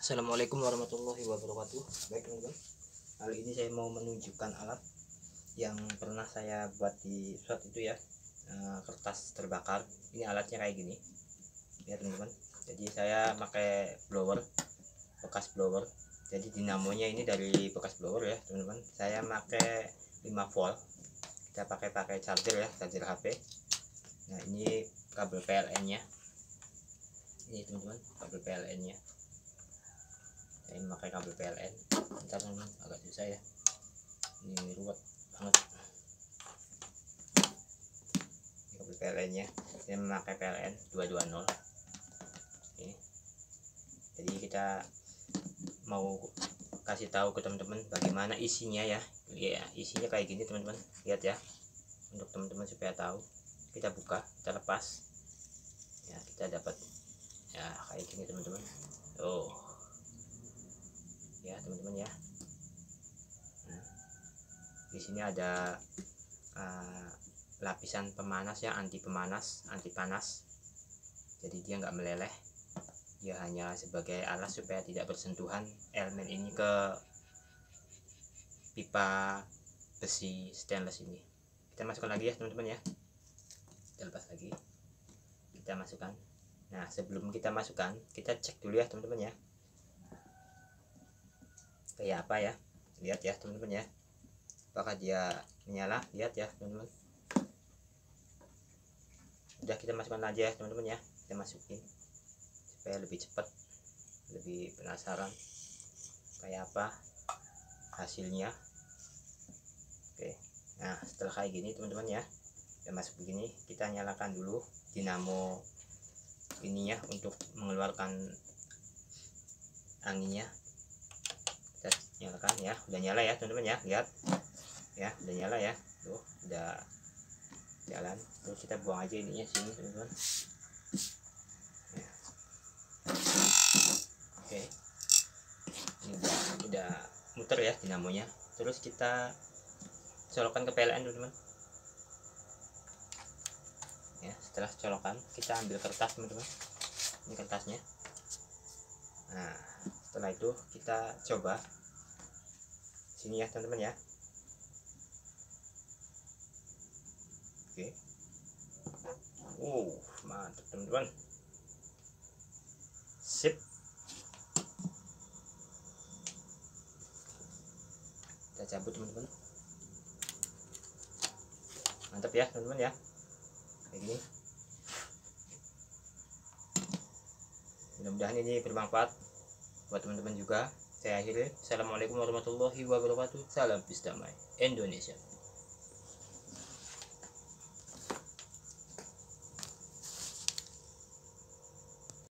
Assalamualaikum warahmatullahi wabarakatuh. Baik teman-teman, kali ini saya mau menunjukkan alat yang pernah saya buat di shot itu ya, kertas terbakar. Ini alatnya kayak gini ya teman-teman. Jadi saya pakai blower, bekas blower. Jadi dinamonya ini dari bekas blower ya teman-teman. Saya pakai 5 volt. Kita pakai charger ya, charger HP. Nah ini kabel PLN nya. Ini teman-teman, kabel PLN nya. Saya memakai kabel PLN. Bentar teman-teman, agak susah ya, ini ruwet banget. Ini kabel PLN nya, saya memakai PLN 220 ini. Jadi kita mau kasih tahu ke teman-teman bagaimana isinya ya. Isinya kayak gini teman-teman, lihat ya, untuk teman-teman supaya tahu. Kita buka, kita lepas ya, kita dapat ya kayak gini teman-teman. Ya teman-teman ya. Di sini ada lapisan pemanas ya, anti panas. Jadi dia nggak meleleh, dia hanya sebagai alas supaya tidak bersentuhan elemen ini ke pipa besi stainless ini. Kita masukkan lagi ya teman-teman ya, kita lepas lagi, kita masukkan. Nah sebelum kita masukkan, kita cek dulu ya teman-teman ya, kayak apa ya. Lihat ya teman-teman ya, apakah dia menyala. Lihat ya teman-teman. Udah, kita masukkan aja ya teman-teman ya, kita masukin supaya lebih cepat, lebih penasaran kayak apa hasilnya. Oke, nah setelah kayak gini teman-teman ya, kita masuk begini, kita nyalakan dulu dinamo ininya untuk mengeluarkan anginnya. Kita nyalakan ya, udah nyala ya teman-teman ya, lihat ya, udah nyala ya, tuh udah jalan. Terus kita buang aja ininya sini teman-teman ya. Oke, ini udah muter ya dinamonya. Terus kita colokkan ke PLN teman-teman ya. Setelah colokan, kita ambil kertas teman-teman, ini kertasnya. Nah setelah itu kita coba sini ya teman-teman ya. Oke, mantap teman-teman, sip. Kita cabut teman-teman, mantap ya teman-teman ya, kayak gini. Mudah-mudahan ini bermanfaat buat teman-teman juga. Saya akhiri, assalamualaikum warahmatullahi wabarakatuh. Salam damai Indonesia.